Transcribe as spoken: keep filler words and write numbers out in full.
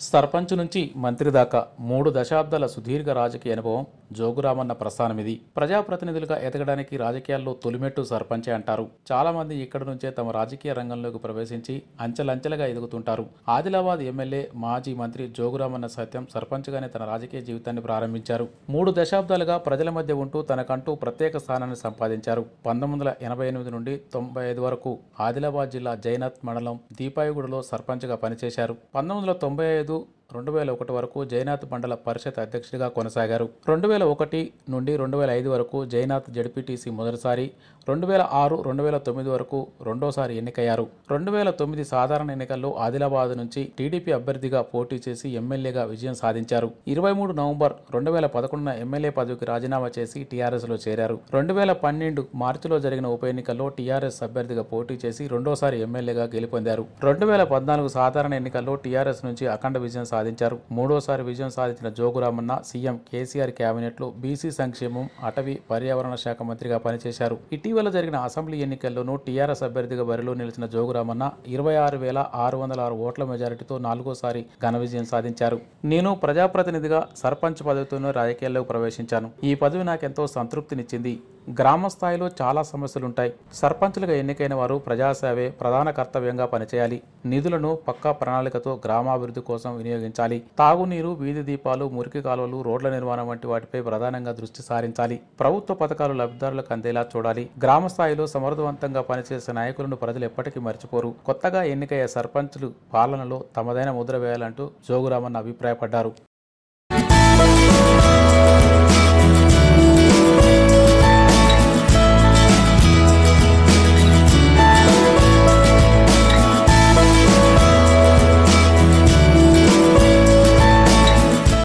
సర్పంచ్ నుంచి మంత్రి దాకా మూడు దశాబ్దాల సుదీర్ఘ రాజకీయ అనుభవం జోగురామన్న ప్రస్థానమిది. ప్రజాప్రతినిధులుగా ఎదగడానికి రాజకీయాల్లో తొలిమెట్టు సర్పంచే అంటారు. చాలా మంది ఇక్కడి నుంచే తమ రాజకీయ రంగంలోకి ప్రవేశించి అంచెలంచెలుగా ఎదుగుతుంటారు. ఆదిలాబాద్ ఎమ్మెల్యే మాజీ మంత్రి జోగురామన్న సత్యం సర్పంచ్గానే తన రాజకీయ జీవితాన్ని ప్రారంభించారు. మూడు దశాబ్దాలుగా ప్రజల మధ్య ఉంటూ తనకంటూ ప్రత్యేక స్థానాన్ని సంపాదించారు. పంతొమ్మిది వందల ఎనభై ఎనిమిది నుండి తొంభై ఐదు వరకు ఆదిలాబాద్ జిల్లా జైనాథ్ మండలం దీపాయిగూడలో సర్పంచ్గా పనిచేశారు. పంతొమ్మిది వందల తొంభై ఐదు రెండు వేల ఒకటి వరకు జైనాథ్ మండల పరిషత్ అధ్యక్షుడిగా కొనసాగారు. రెండు వేల ఒకటి నుండి రెండు వేల ఐదు వరకు జైనాథ్ జడ్పీటీసీ మొదటిసారి, రెండు వేల ఆరు రెండు వేల తొమ్మిది వరకు రెండోసారి ఎన్నికయ్యారు. రెండు వేల తొమ్మిది సాధారణ ఎన్నికల్లో ఆదిలాబాద్ నుంచి టీడీపీ అభ్యర్థిగా పోటీ చేసి ఎమ్మెల్యేగా విజయం సాధించారు. ఇరవై మూడు నవంబర్ రెండు వేల పదకొండున ఎమ్మెల్యే పదవికి రాజీనామా చేసి టీఆర్ఎస్లో చేరారు. రెండు వేల పన్నెండు మార్చిలో జరిగిన ఉప ఎన్నికల్లో టీఆర్ఎస్ అభ్యర్థిగా పోటీ చేసి రెండోసారి ఎమ్మెల్యేగా గెలుపొందారు. రెండు వేల పద్నాలుగు సాధారణ ఎన్నికల్లో టీఆర్ఎస్ నుంచి అఖండ విజయం సాధించారు. మూడోసారి విజయం సాధించిన జోగురామన్న సీఎం కేసీఆర్ కేబినెట్లో బీసీ సంక్షేమం, అటవీ, పర్యావరణ శాఖ మంత్రిగా పనిచేశారు. ఇటీవల జరిగిన అసెంబ్లీ ఎన్నికల్లోనూ టీఆర్ఎస్ అభ్యర్థిగా బరిలో నిలిచిన జోగురామన్న ఇరవై ఆరు వేల ఆరు వందల ఆరు ఓట్ల మెజారిటీతో నాలుగోసారి ఘన విజయం సాధించారు. నేను ప్రజాప్రతినిధిగా సర్పంచ్ పదవితోనే రాజకీయాల్లోకి ప్రవేశించాను. ఈ పదవి నాకెంతో సంతృప్తినిచ్చింది. గ్రామ స్థాయిలో చాలా సమస్యలుంటాయి. సర్పంచులుగా ఎన్నికైన వారు ప్రజాసేవే ప్రధాన కర్తవ్యంగా పనిచేయాలి. నిధులను పక్కా ప్రణాళికతో గ్రామాభివృద్ధి కోసం వినియోగించాలి. తాగునీరు, వీధి దీపాలు, మురికి కాలువలు, రోడ్ల నిర్మాణం వంటి వాటిపై ప్రధానంగా దృష్టి సారించాలి. ప్రభుత్వ పథకాలు లబ్ధిదారులకు అందేలా చూడాలి. గ్రామ స్థాయిలో సమర్థవంతంగా పనిచేసే నాయకులను ప్రజలు ఎప్పటికీ మర్చిపోరు. కొత్తగా ఎన్నికయ్యే సర్పంచులు పాలనలో తమదైన ముద్ర వేయాలంటూ జోగురామన్న అభిప్రాయపడ్డారు.